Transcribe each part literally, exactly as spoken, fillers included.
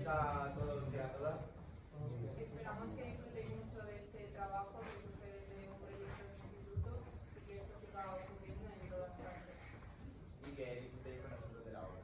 a todos y a todas. Esperamos que disfrutéis mucho de este trabajo, que surge desde un proyecto del instituto y que esto siga ocurriendo en todas partes. Y que disfrutéis con nosotros de la obra.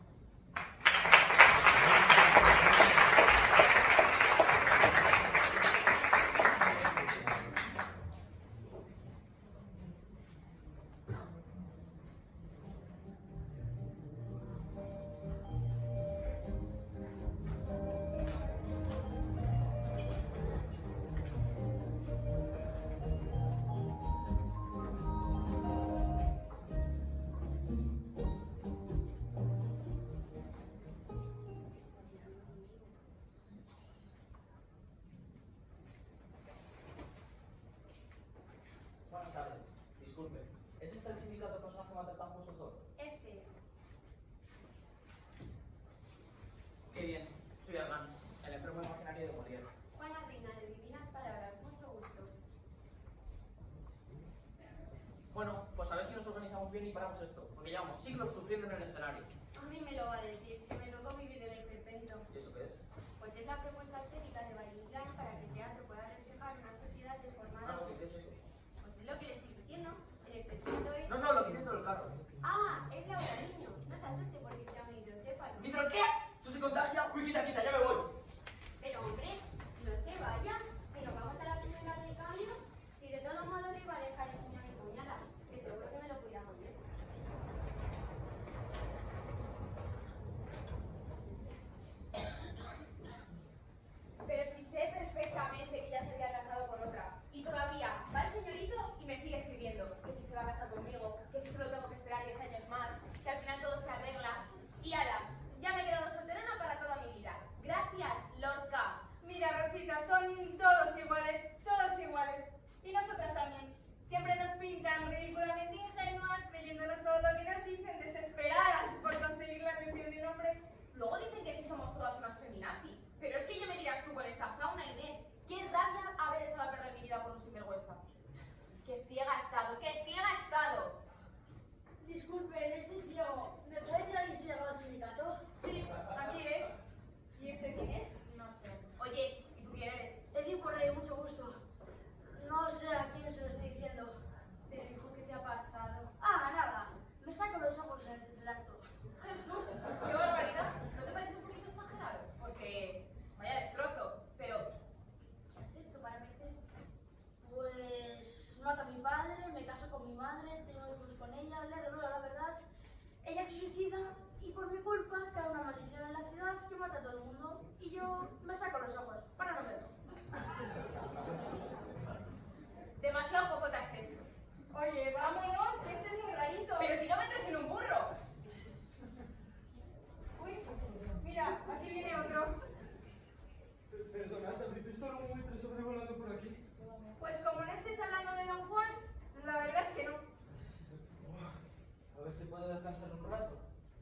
Buenas tardes. Disculpe, ¿es este el sindicato que os hace maltratar por vosotros? Este es. Qué bien. Soy Hernán, el enfermo imaginario de Molière. Juana Reina, de divinas palabras, mucho gusto. Bueno, pues a ver si nos organizamos bien y paramos esto, porque llevamos siglos sufriendo en el escenario. A mí me lo va a decir, que me tocó vivir el esperpento. ¿Y eso qué es? Pues es la propuesta estética de Valle-Inclán para que el teatro pueda reflejar una sociedad deformada. No, no, ¿qué es eso? Pues es lo que le estoy diciendo. El esperpento es... No, no, lo quité del carro. Ah, es la hora niño. No se asuste porque sea un hidrocéfalo. ¿Hidro qué? ¿Eso se contagia? Uy, quita, quita, ya me voy. Pero hombre, no se vaya. Si nos vamos a la primera de cambio, si de todo modo le iba a dejar el niño a mi cuñada, que seguro que me lo cuidamos bien. Pero si sé perfectamente que ya se había casado con otra. Y todavía va el señorito y me sigue escribiendo que si se va a casar conmigo, que si solo tengo que esperar diez años más, que al final todo se arregla. Y ala, ya me he quedado solterona para toda mi vida. Gracias, Lorca. Mira, Rosita, son todos iguales, todos iguales. Y nosotras también. Siempre nos pintan ridículamente ingenuas, creyéndonos todo lo que nos dicen, desesperadas por conseguir la atención de un hombre. Luego dicen que sí somos todas unas feminazis. Pero es que ya me dirás tú con esta fauna, Inés. Qué rabia haber echado a perder mi vida por un sinvergüenza. Qué ciega he estado, qué ciega he estado. Disculpe, estoy ciego. ¿Me puede decir alguien si ha llegado al sindicato? Sí, aquí es. ¿Y este quién es? No sé. Oye, ¿y tú quién eres? Edipo Rey, mucho gusto. No sé a quién se lo estoy diciendo. Pero hijo, ¿qué te ha pasado? Ah, nada. Me saco los ojos en el tercer acto. Jesús, qué barbaridad. ¿No te parece un poquito exagerado? Porque, vaya destrozo. Pero, ¿qué has hecho para merecer esto? Pues mato a mi padre, me caso con mi madre, tengo hijos con ella, le revelo la verdad. Ella se suicida y por mi culpa cae una maldición en la ciudad que mata a todo el mundo. Y yo me saco los ojos para no verlo. Demasiado poco te has hecho. Oye, vámonos, que este es muy rarito. Pero si no me traes en un burro. Uy, mira, aquí viene otro. Perdonad, ¿habréis visto algún buitre sobrevolando por aquí? Pues como no estés hablando de Don Juan, la verdad es que no. A ver si puedo descansar un rato.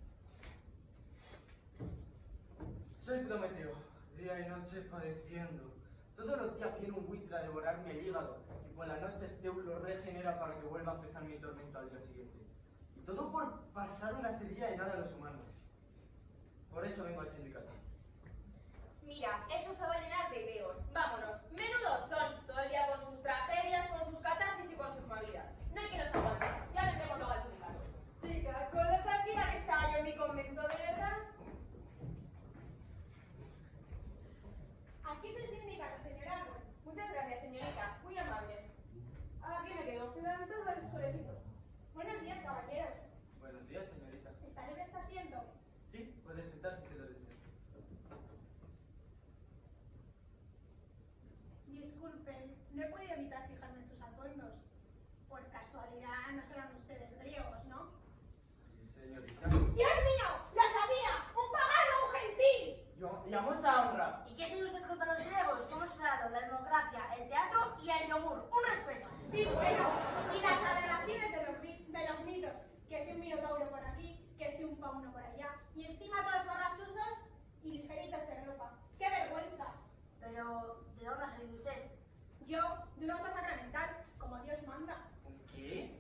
Soy Prometeo, día y noche padeciendo. Todos los días viene un buitre a devorarme el hígado, y por la noche Zeus lo regenera para que vuelva a empezar mi tormento al día siguiente. Y todo por pasar una cerilla de nada a los humanos. Por eso vengo al sindicato. Mira, esto se va a llenar de ideos. Vámonos. Menudos son. Todo el día con sus tragedias, con sus catarsis y con sus movidas. No hay que nos aguante. Ya vendremos luego al sindicato. Chica, con lo tranquila que estaba yo en mi convento, ¿de verdad? Aquí es el sindicato, señor Árbol. Muchas gracias, señorita. Muy amable. Aquí me quedo. Cuidando el suelecito. Buenos días, caballeros. Buenos días, señorita. ¿Está libre este asiento? Sí, puede sentarse si lo desea. Disculpen, no he podido evitar fijarme en sus atuendos. Por casualidad no serán ustedes griegos, ¿no? Sí, señorita. ¡Dios mío! ¡La sabía! ¡Un pagano, un gentil! Yo, y a mucha honra. ¿Y qué tiene usted contra los griegos? ¿Cómo se trata? La democracia, el teatro y el yogur. ¡Un respeto! Sí, bueno, y las aberraciones de los, mi- de los mitos, que si un minotauro por aquí, que si un fauno por allá, y encima todos borrachuzos y ligeritos de ropa. ¡Qué vergüenza! Pero, ¿de dónde ha salido usted? Yo, de un acto sacramental, como Dios manda. ¿Con qué?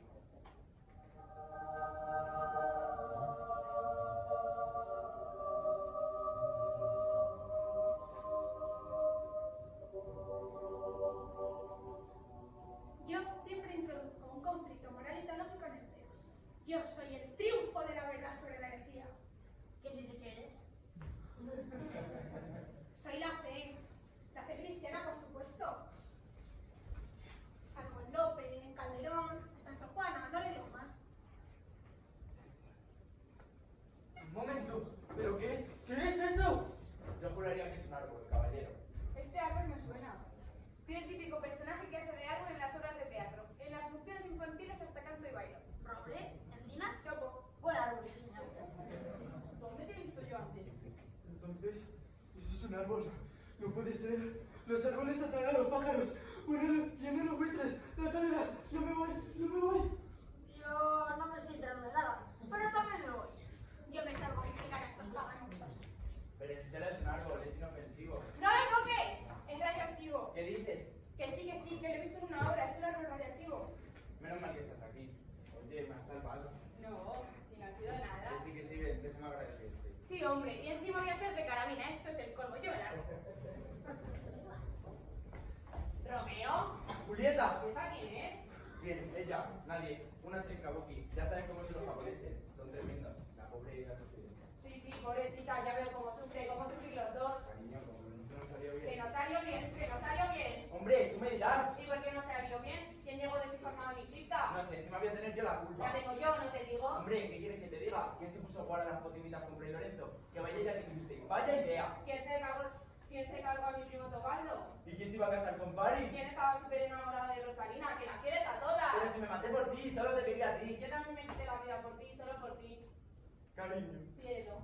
Yo soy el triunfo de la verdad sobre la herejía. ¿Quién dice que eres? Soy la fe, la fe cristiana, por supuesto. Salgo en Lope, en Calderón, hasta en Sor Juana, no le digo más. Un momento, ¿pero qué? ¿Qué es eso? Yo juraría que es un árbol, caballero. Este árbol me suena. Soy el típico personaje que hace de árbol en las obras de teatro, en las funciones infantiles hasta canto y bailo. ¿Roble? ¿Encina? Chopo. Buen árbol, sí, señor. ¿Dónde te he visto yo antes? Entonces, eso es un árbol. No puede ser. Los árboles atraen a los pájaros. Bueno, vienen los buitres, las abejas. Yo me voy, yo me voy. Yo no me estoy enterando de nada, pero también me voy. Yo me salgo a vigilar a estos paganuchos. Pero si solo es un árbol, es inofensivo. ¡No lo toques! Es radioactivo. ¿Qué dices? Que sí, que sí, que lo he visto en una obra, es un árbol radioactivo. Menos mal que estás aquí. Oye, me has salvado. No, si no ha sido nada. Que sí, que sí, ven, déjame agradecerte. Sí, hombre, y encima voy a hacer de carabina. Esto es el colmo. Yo me largo. ¿Romeo? ¡Julieta! ¿Y esa quién es? Bien, ella, nadie. Una trinkabuki. Ya saben cómo son los japoneses. Son tremendos. La pobre y la sufrida. Sí, sí, pobrecita, ya veo cómo sufre, cómo sufrir los dos. Cariño, como no nos salió Que bien. no salió bien, que no salió bien. Hombre, tú me dirás. ¿Y por qué no salió bien? ¿Quién llegó desinformado a mi cripta? No sé, encima voy a tener yo la culpa. La tengo yo, no te digo. Hombre, ¿qué quieres que te diga? ¿Quién se puso a jugar a las fotimitas con Fray Lorenzo? Que vaya idea que tuviste. ¡Vaya idea! ¿Quién se cargó, quién se cargó a mi primo Tobaldo? ¿Y quién se iba a casar con Paris? ¿Quién estaba súper enamorado de Rosalina? ¡Que las quieres a todas! Pero si me maté por ti, solo te quería a ti. Yo también me quité la vida por ti, solo por ti. Cariño. Cielo.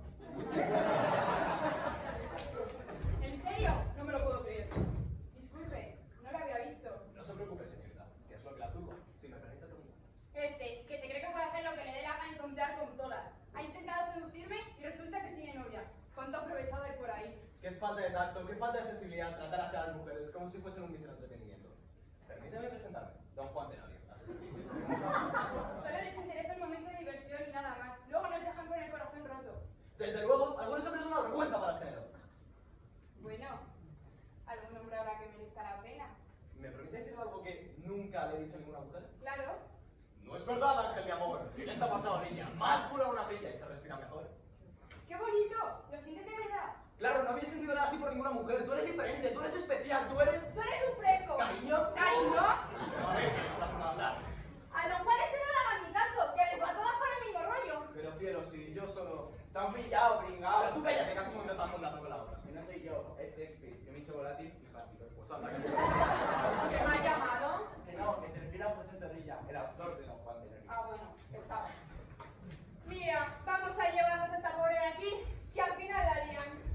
¿En serio? No me lo puedo creer. Disculpe, no la había visto. No se preocupe, señorita, que es lo que la turba. Si me permite preguntar. Este, que se cree que puede hacer lo que le dé la gana y tontear con todas. Ha intentado seducirme y resulta que tiene novia. ¿Cuánto aprovechado hay por ahí? Qué falta de tacto, qué falta de sensibilidad tratar así a las mujeres como si fuesen un mísero entretenimiento. Permíteme presentarme, don Juan Tenorio, asesor jurídico. Solo les interesa el momento de diversión y nada más. Luego nos dejan con el corazón roto. Desde luego, algunos hombres son una vergüenza para el género. Bueno, algún hombre habrá que merezca la pena. ¿Me permite decirle algo que nunca le he dicho a ninguna mujer? Claro. No es verdad, Ángel, mi amor. En esta apartado, niña, más pura una brilla y se respira mejor. ¡Qué bonito! ¿Lo sientes de verdad? Claro, no había sentido nada así por ninguna mujer. Tú eres diferente, tú eres especial, tú eres... ¡Tú eres un fresco! ¿Cariño? ¿Cariño? A ver, que es una forma de hablar. A don Juan ese no le hagas ni caso, que les va todas para el mismo rollo. Pero cielo, si yo solo... Tan pillado, pringao. Pero tú cállate, que hace un momento estás hablando con la otra. Que no soy yo, es Shakespeare. Que me he hecho volátil y fácil. Pues anda, que... ¿Qué me ha llamado? Que no, que se refiere a José Torrilla, el autor de Don Juan Tenorio. Ah, bueno, pensaba. Mira, vamos a llevarnos a esta pobre de aquí, que al final la lían.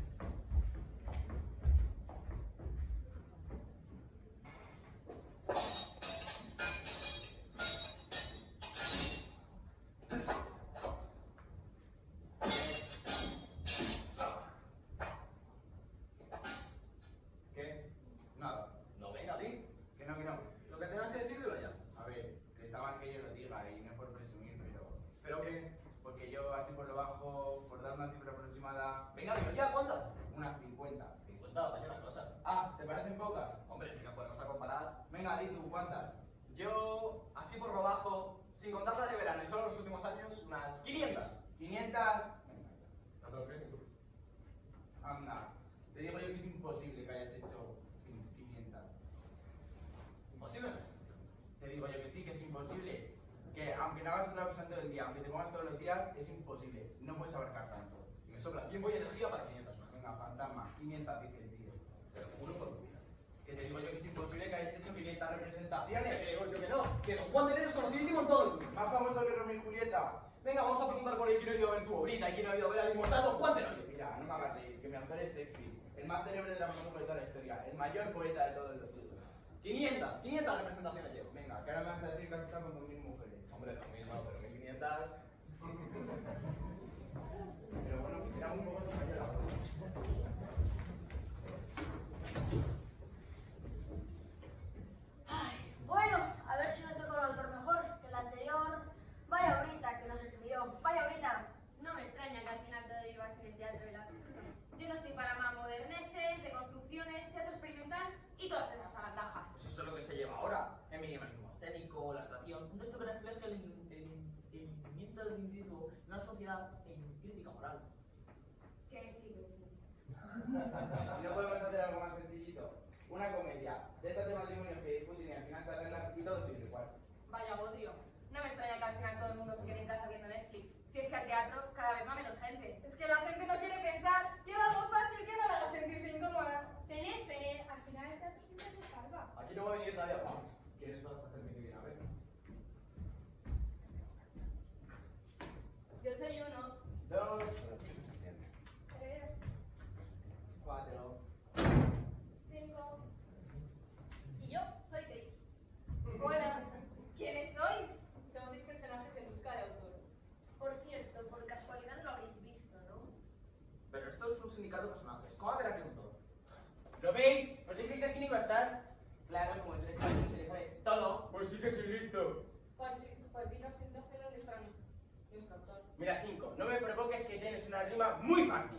¿Qué? Nada. No, venga, di. Que no, que no. Lo que tengas que decir, dilo ya. A ver, que está mal que yo lo diga y no es por presumir, pero... ¿Pero qué? Porque yo, así por lo bajo, por dar una cifra aproximada, Venga, dilo ya, ¿cuántas? unas cincuenta. cincuenta, vaya una cosa. Ah, ¿te parecen pocas? Hombre, si nos ponemos a comparar... Venga, di tú, ¿cuántas? Yo, así por lo bajo, sin contar las de verano y solo los últimos años, unas quinientas. ¿quinientas? Venga, No te lo crees ni tú. anda. Te digo yo que es imposible que hayas hecho quinientas. Imposible no es. Te digo yo que sí, que es imposible. Que aunque no hagas otra cosa en todo el día, aunque te pongas todos los días, es imposible. No puedes abarcar tanto. Y me sobra tiempo y energía para quinientas más. Venga, fantasma, quinientas dice el tío. Te lo juro por tu vida. Que te digo yo que es imposible que hayas hecho quinientas Que representaciones. te digo yo que no, que don Juan de Nero es conocidísimo en todo el mundo. Más famoso que Romeo y Julieta. Venga, vamos a preguntar por ahí quién ha ido a ver tu obrita y quién ha ido a ver al inmortal don Juan de Nero. Mira, no me hagas reír, que mi autor es Shakespeare, el más célebre dramaturgo de toda la historia, el mayor poeta de todos los siglos. quinientas, quinientas representaciones llevo. Venga, que ahora me vas a decir que has estado con dos mil mujeres. Hombre, dos mil no, pero mil quinientas... Pero bueno, era un poco española. Ay, bueno, a ver si nos toca un autor mejor que el anterior. Vaya ahorita que nos escribió. Vaya ahorita. No me extraña que al final todo iba a ser el teatro del absurdo. Yo no estoy para más moderneces, deconstrucciones, teatro experimental y todas esas ventajas. Pues eso es lo que se lleva ahora. El minimalismo escénico, la estación, un texto que refleje el, el, el movimiento reconocimiento del individuo en una sociedad en crítica moral. Que sí, que sí. ¿Y no podemos hacer algo más sencillito? Una comedia de esas de matrimonios que discuten y al final se arreglan y todo sigue igual. Vaya odio. No me extraña que al final todo el mundo se quede en casa viendo Netflix. Si es que al teatro cada vez va menos gente. Es que la gente no quiere pensar, quiere algo fácil que no la haga sentirse incómoda. Tened fe, al final el teatro siempre se salva. Aquí no va a venir nadie a vamos. ¿Quieres todas hacerme que viene a ver? Yo soy uno. Dos. Tres, Cuatro. cinco. Y yo soy seis. Hola, ¿quiénes sois? Somos seis personajes en busca de autor. Por cierto, por casualidad no lo habréis visto, ¿no? Pero esto es un sindicato de personajes. ¿Cómo va a haber aquí un todo? ¿Lo veis? ¿Os dije que aquí no iba a estar? Claro, como tú eres tan listo y le sabes todo. Pues sí que soy listo. Pues sí, pues vino siendo que dónde está nuestro autor. Mira, cinco, no me provoques que tienes una rima muy fácil.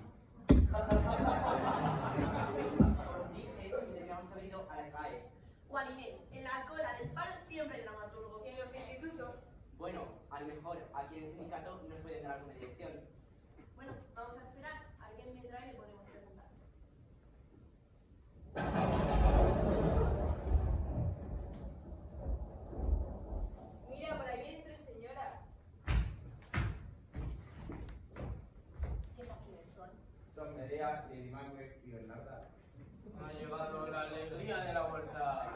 Os dije que teníamos que haber ido a la S A E. Gualimero, en la cola del paro siempre hay dramaturgos. Y en los institutos. Bueno, a lo mejor aquí en el sindicato nos pueden dar alguna dirección. Bueno, vamos a esperar. Alguien vendrá y le podemos preguntar. Mira, por ahí vienen tres señoras. ¿Qué fáciles son? Son Medea, Lady Macbeth y Bernarda. Ha llegado la alegría de la vuelta.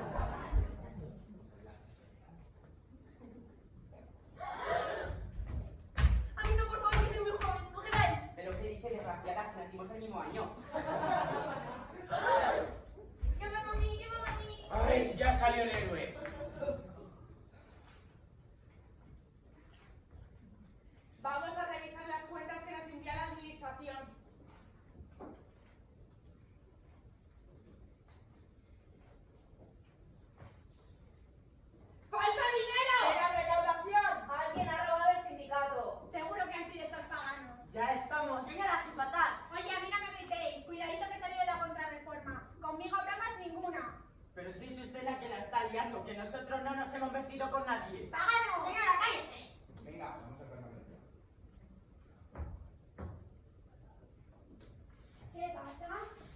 ¡Ay, no, por favor, que soy muy joven! ¡Cógela ahí! ¿Pero qué dice desgraciada si nacimos el mismo año? ¡Que me mami, que me mami! ¡Ay, ya salió el héroe! Vamos a revisar las cuentas que nos envía la administración. ¡Falta dinero! ¡De la recaudación! Alguien ha robado el sindicato. Seguro que han sido estos paganos. Ya estamos. Señora, sin fatal. Oye, a mí no me gritéis. Cuidadito que he salido de la contrarreforma. Conmigo bromas ninguna. Pero si es usted la que la está liando, que nosotros no nos hemos metido con nadie. ¡Páganos! Señora, cállese. Venga, vamos a permanecer. ¿Qué pasa?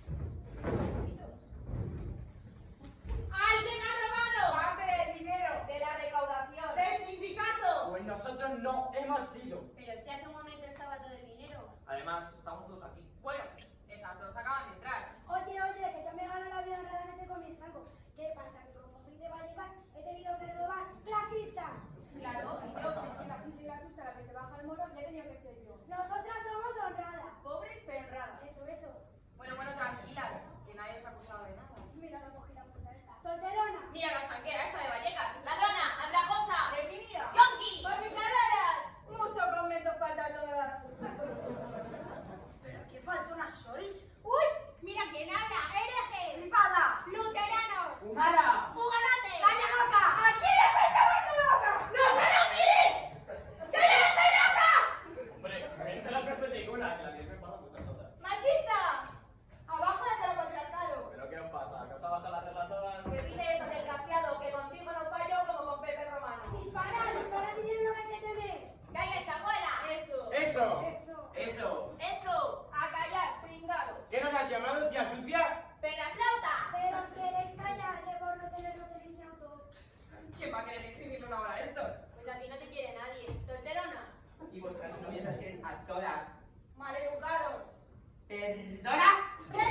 ¡Alguien ha robado! ¡Parte del dinero! De la recaudación. ¡Del sindicato! Pues nosotros no hemos sido. Pero si hace un momento estaba todo el dinero. Además, estamos todos aquí. Bueno, esas dos acaban de entrar. Oye, oye, que yo me gano la vida honradamente con mi saco. ¿Qué pasa? Que como soy de Vallecas, he tenido que robar clasistas. Claro, y yo, si la puse la chusta la que se baja el moro, ya he tenido que ser yo. Nosotras somos honradas. Pobres pero honradas. Eso, eso. Bueno, bueno, tranquilas, que nadie os ha acusado de nada. Mira, no cogí la puta esta. ¡Solterona! Mira la estanquera esta de Vallecas. ¡Ladrona! ¡Andrajosa! ¡Reprimida! ¡Yonki! ¡Por mi carrera! Mucho convento falta todas. ¿Pero qué faltonas sois? ¡Uy! ¡Mira quién habla! ¡Herejes! ¡Espada! ¡Luteranos! ¡Nada! ¡Juganate! ¡Calla loca! ¿A quién le estáis llamando loca? ¡No será a mí! ¡Que yo estoy loca! Hombre, vente la perspectiva, que la tienes preparada con otras otras. ¡Machista! ¡Abajo el heteropatriarcado! ¿Pero qué os pasa? ¿Que os ha bajado la regla todas? Repite eso, desgraciado, que contigo no fallo como con Pepe Romano. ¡Dispara, dispara si tienes lo que hay que tener! ¡Cállate, abuela! Eso. ¡Eso! Eso. ¡Eso! ¡Eso! ¡A callar, pringado! ¿Qué nos has llamado, tía sucia? ¡Perra flauta! Pero os queréis callar, que por no tener lo que dice autor. ¿Quién va a querer escribirle una obra de esto? Pues aquí no te quiere nadie. ¿Solterona? Y vuestras novias las quieren a todas. Maleducados. ¿Perdona?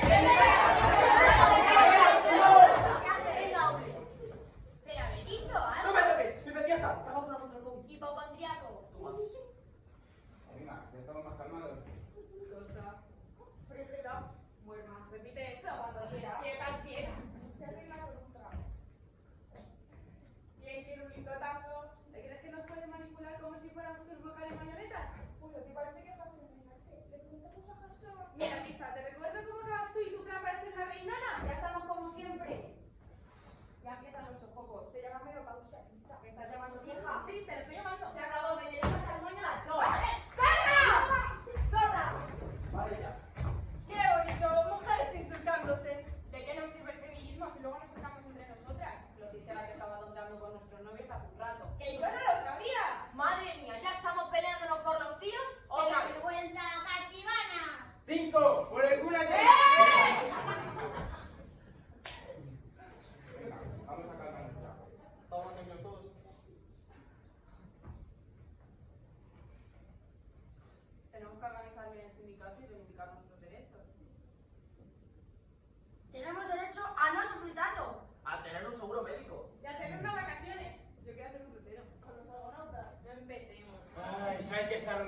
Venga, hombre. ¿Pero habré dicho ¡No algo? me toques! ¡Infecciosa! ¡Está vacuna contra el COVID! Hipocondriaco. Tú más. Venga, ya estamos más calmados. Sosa. Frígida. Bueno, repite eso. Cuando quiera. Quieta, quieta. Se arregla con un trago. ¿Quién quiere un litrotazo? ¿Te crees que nos puede manipular como si fuéramos tus vocales marionetas? Uy, ¿te parece que es fácil engañarte? Le preguntamos a Jason. Mira, Lisa, ¿te recuerdo cómo acabas tú y tu plan para ser la reinona? Ya estamos como siempre. Ya empiezan los sofocos. Se llama menopausia. ¿Me estás llamando vieja? Sí, te lo estoy llamando. Se acabó, me dejas al moño las dos. ¡Perra! ¡Zorra!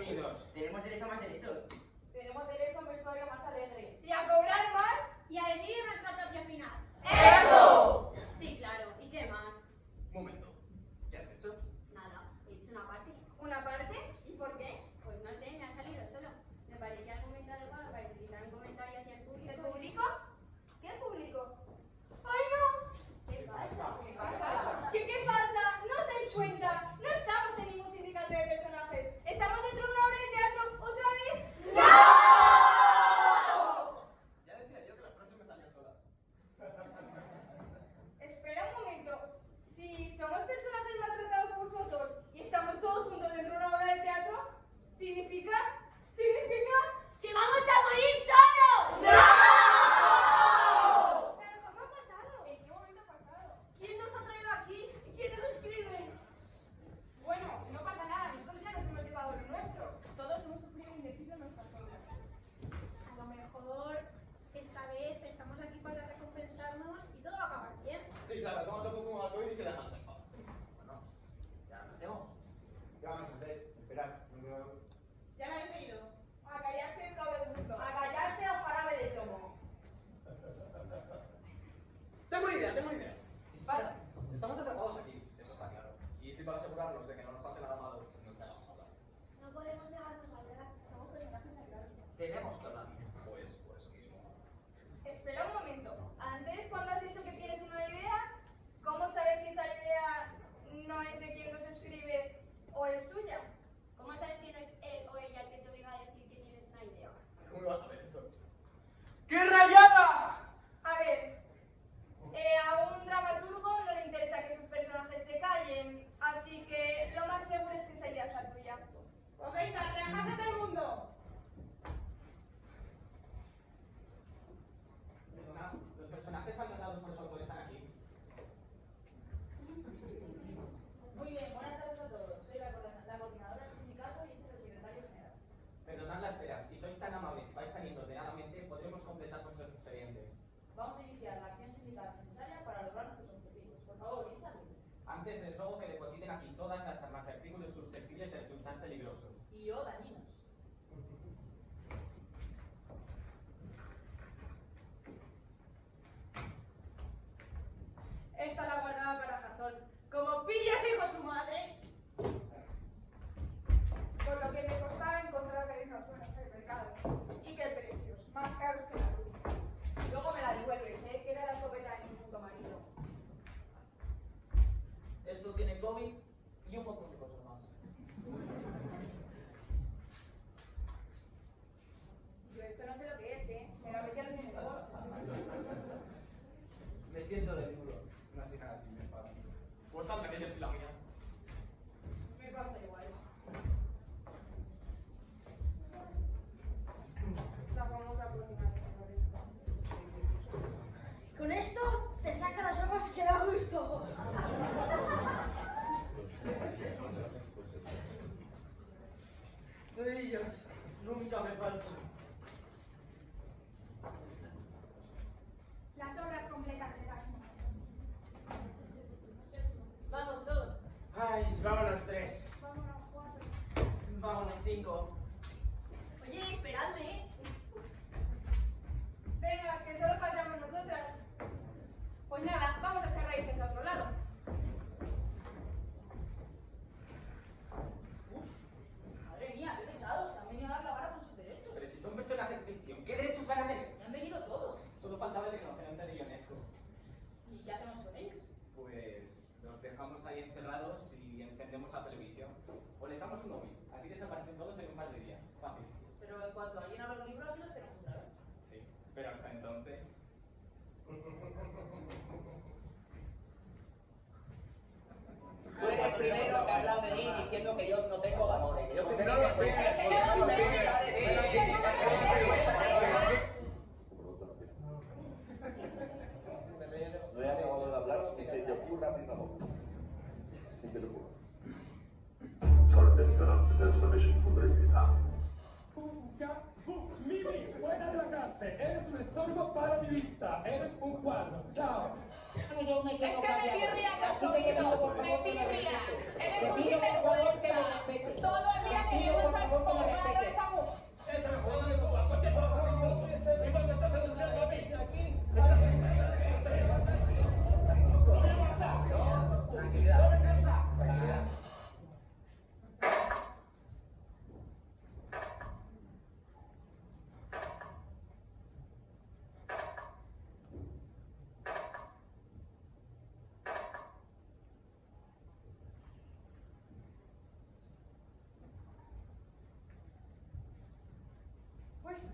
unidos. Tenemos derecho a más derechos. Tenemos derecho a un vestuario más alegre. ¿Y a cobrar más? Y a decidir nuestra propia final. ¡Eso! Sí, claro. ¿Y qué más? Un momento. ¿Qué has hecho? Nada. He hecho una parte. ¿Una parte? ¿Y por qué? Pues no sé, me ha salido solo. Me parecía el momento adecuado para utilizar un comentario hacia el público. ¿El público? ¿Qué público? ¡Ay, no! ¿Qué pasa? ¿Qué pasa? ¿Qué, qué pasa? ¿No os dais cuenta? No estamos en ningún sindicato de personajes. ¿Estamos dentro de una obra de teatro otra vez? ¡No! Ya decía yo que las frases me salían solas. Espera un momento. Si somos personajes maltratados por su autor y estamos todos juntos dentro de una obra de teatro, ¿significa? ¿Significa? ¡Que vamos a morir todos! ¡No! ¿Pero cómo ha pasado? ¿En qué momento ha pasado? ¿Quién nos ha traído aquí? ¿Quién nos escribe? Bueno, no pasa nada. Nosotros ya nos hemos llevado lo nuestro. Todos hemos sufrido indeciso en nuestras sombras. A lo mejor esta vez estamos aquí para recompensarnos y todo va a acabar bien. Sí, claro, toma todo como alcohol y se dejan en paz. Bueno, ya nos hacemos. ¿Qué vamos a hacer? Esperad. Ya lo habéis oído. A callarse y todo el mundo. A callarse o jarabe de tomo. Tengo una idea, tengo una idea. Dispara. Estamos atrapados aquí, eso está claro. Y si para asegurarnos de que no nos pase nada malo, nos pegamos a hablar. No podemos dejarnos hablar. Somos personajes salvajes. Tenemos que hablar. Pues por eso mismo. Espera un momento. Antes, cuando has dicho que tienes una idea, ¿cómo sabes que esa idea no es de quien nos escribe o es tuya? ¿Cómo sabes que no es él o ella el que te obliga a decir que tienes una idea? ¿Cómo me vas a ver eso? ¡Qué rayada! A ver, eh, a un dramaturgo no le interesa que sus personajes se callen, así que lo más seguro es que esa idea sea tuya. Pues venga, relajadse todo el mundo. Perdona, los personajes maltratados por su autor están aquí. Muy bien, buenas tardes a todos. Soy la, coordina- la coordinadora del sindicato y este es el secretario general. Perdonad la espera. Si sois tan amables y vais saliendo ordenadamente, podremos completar vuestros expedientes. Vamos a iniciar la acción sindical necesaria para lograr nuestros objetivos. Por favor, Richard. Antes les ruego que depositen aquí todas las armas y artículos susceptibles de resultar peligrosos. Y o dañinos. Esta la guardaba para Jasón. Como pillas, hijo su madre. Con lo que me costaba encontrar venenos buenos en el mercado. Y qué precios, más caros que la luz. Luego me la devuelves, ¿eh? Que era la escopeta de mi puto marido. Esto tiene COVID y un montón de cosas más. Yo esto no sé lo que es, ¿eh? Me la metí al en el bolso. Me siento desnudo. No sé nada si me pagan. Pues anda, que yo soy la mía. Me pasa igual. La famosa próxima vez. Con esto te saca las hojas que da gusto. Ellas nunca me faltan. Las obras completas de Erasmo. Vamos, dos. Ay, vámonos tres. Vámonos cuatro. Vámonos cinco. Oye, esperadme, ¿eh? Venga, que solo faltamos nosotras. Pues nada, vamos a echar raíces a otro lado. Madre mía, qué pesados. Han venido a dar la vara con sus derechos. Pero si son personajes de ficción, ¿qué derechos van a tener? Ya han venido todos. Solo faltaba el reconocimiento de Ionesco. ¿Y qué hacemos con ellos? Pues los dejamos ahí encerrados y encendemos la televisión. O les damos un móvil, así desaparecen todos en un par de días. Fácil. Pero en cuanto alguien abra los libros, aquí los tenemos otra vez. Sí, pero hasta entonces... Tú eres el primero que ha hablado de mí diciendo que yo no tengo valores, que yo soy Que no los tiene, que no los tiene. No he acabado de hablar, ni se te ocurra abrir la boca. Ni se te ocurra. Salvezza del submission pubblica. Mimi, fuera de la clase. Eres un estorbo para mi vista. Eres un cuadro. Chao. Yo me quedo Es que me callado. tirría Así que llevamos, por me favor, que me tirría. respetes. Eres Te un pido, por favor, que me sinvergüenza. respetes. Todo el día Te queriendo pido, por estar favor, que me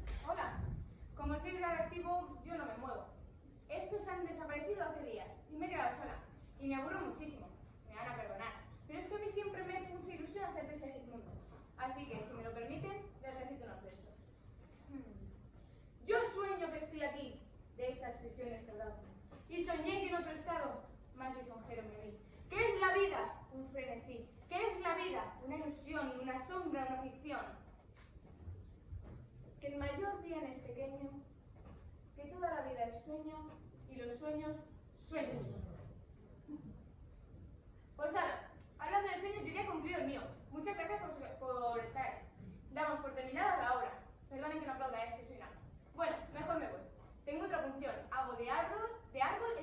Hola. Como soy radioactivo, yo no me muevo. Estos han desaparecido hace días y me he quedado sola. Y me aburro muchísimo. Me van a perdonar. Pero es que a mí siempre me hace mucha ilusión hacer de Segismundo. Así que, si me lo permiten, les recito unos versos. Hmm. Yo sueño que estoy aquí, de estas prisiones salvadas. Y soñé que en otro estado, más lisonjero me vi. ¿Qué es la vida? Un frenesí. ¿Qué es la vida? Una ilusión, una sombra, una ficción. Que el mayor bien es pequeño, que toda la vida es sueño, y los sueños, sueños. Pues ahora, hablando de sueños, yo ya he cumplido el mío. Muchas gracias por, por estar aquí. Damos por terminada la obra. Perdonen que no aplauda, es que soy nada. Bueno, mejor me voy. Tengo otra función. Hago de árbol, de árbol